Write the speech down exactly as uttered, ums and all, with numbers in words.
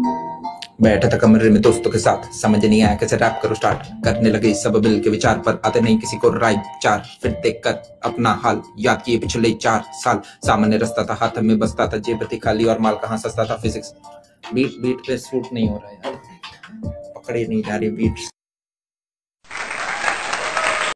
बैठा था कमरे में दोस्तों के साथ, समझ नहीं आया कैसे रैप करो स्टार्ट। करने लगे सब मिल के विचार, पर आते नहीं किसी को राय चार। फिर देख कर अपना हाल याद किए पिछले चार साल। सामने रास्ता था, हाथ में बसता था, जेब थी खाली और माल कहाँ सस्ता था। फिजिक्स बीट बीट पे शूट नहीं हो रहा है यार, पकड़े नहीं जा रही बीट्स।